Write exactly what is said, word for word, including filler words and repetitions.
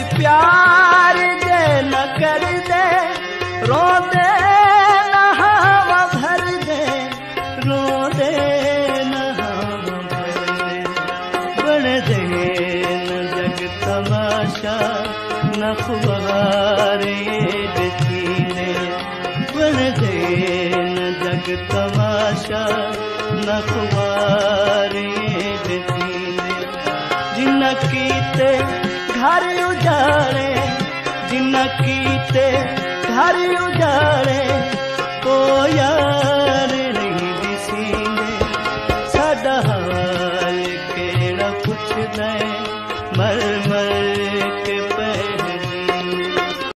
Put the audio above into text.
प्यार जे न कर दे रो दे न हवा भर दे रो दे न हवा भर दे बन दे न जग तमाशा न खुबारे दे बन दे न जग तमाशा न खुबारे दे जिन कीते घर उजाड़े जिन कीते घर उजाड़े